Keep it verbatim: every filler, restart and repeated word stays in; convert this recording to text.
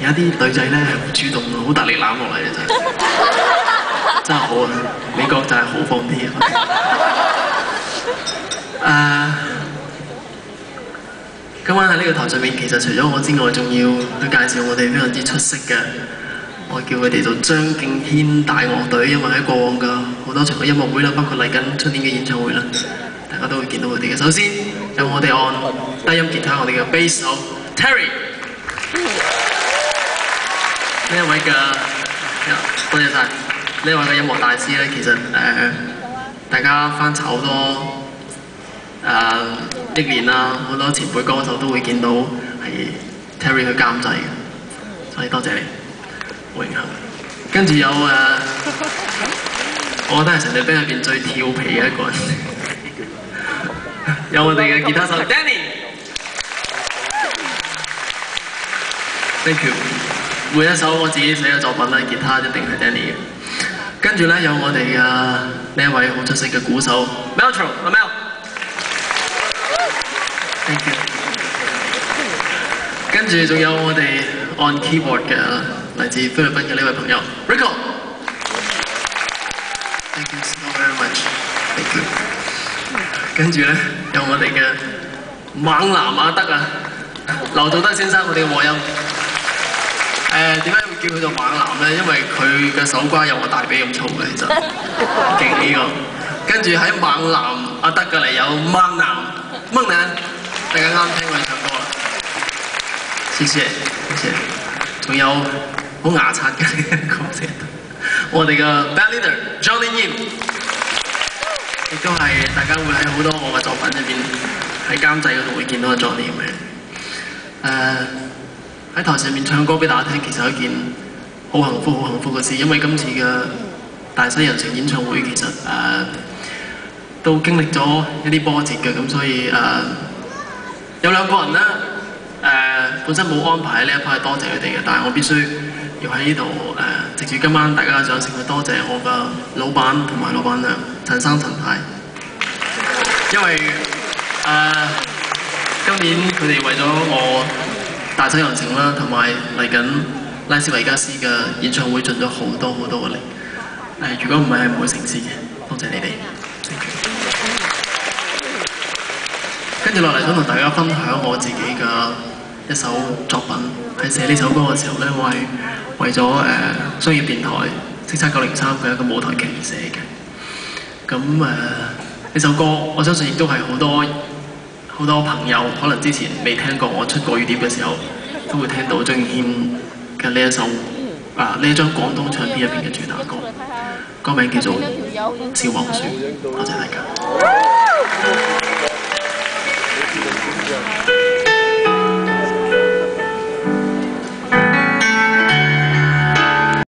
有一啲女仔咧係好主動啊，好大力攬落嚟嘅真係，真係好啊！美國就係豪放啲啊！誒，今晚喺呢個台上面，其實除咗我之外，仲要去介紹我哋非常之出色嘅，我叫佢哋做張敬軒大樂隊，因為喺過往嘅好多場嘅音樂會啦，包括嚟緊出年嘅演唱會啦，大家都會見到佢哋嘅。首先有我哋按低音吉他，我哋嘅 bass 手 Terry。呢一位嘅，多謝晒。呢位嘅音樂大師咧，其實誒、呃，大家翻查好多誒歷年啦，好多前輩歌手都會見到係 Terry 去監製嘅，所以多謝你，好榮幸。跟住有誒、呃，我覺得係成隊 band 入邊最調皮嘅一個人，有我哋嘅吉他手 Danny。Thank you。每一首我自己寫嘅作品咧，吉他一定係 Danny 嘅。跟住咧有我哋嘅呢一位好出色嘅鼓手 Meltro， 阿 Mel。Thank you。跟住仲有我哋按 keyboard 嘅嚟自菲律賓嘅呢位朋友 Rico。Thank you so very much。Thank you。跟住咧有我哋嘅猛男阿德啊，劉道德先生，我哋嘅和音。誒點解會叫佢做猛男咧？因為佢嘅手瓜有我大髀咁粗嘅，其實勁呢個。跟住喺猛男阿德隔離有猛男猛男，大家啱聽佢唱歌啦。謝謝謝謝。仲有好牙刷嘅呢個聲，我哋嘅 band leader Johnny Yim， 亦都係大家會喺好多我嘅作品入邊喺監製嗰度會見到嘅 Johnny Yim 嘅。誒。喺台上面唱歌俾大家聽，其實係一件好幸福、好幸福嘅事，因為今次嘅大西洋城演唱會其實誒、呃、都經歷咗一啲波折嘅，咁所以誒、呃、有兩個人咧誒、呃、本身冇安排喺呢一 part 多謝佢哋嘅，但係我必須要喺呢度誒藉住今晚大家嘅掌聲去多謝我嘅老闆同埋老闆娘陳生陳太，因為誒、呃、今年佢哋為咗我大西洋城啦，同埋嚟緊拉斯維加斯嘅演唱會盡咗好多好多嘅力。誒，如果唔係係唔會成事嘅，多謝你哋。跟住落嚟想同大家分享我自己嘅一首作品。喺寫呢首歌嘅時候咧，我係為咗誒、呃、商業電台叱咤九零三嘅一個舞台劇而寫嘅。咁誒呢首歌，我相信亦都係好多好多朋友可能之前未聽過我出國語碟嘅時候，都會聽到張敬軒嘅呢一首啊呢一張廣東唱片入邊嘅主打歌，歌名叫做《小黃書》。多謝大家。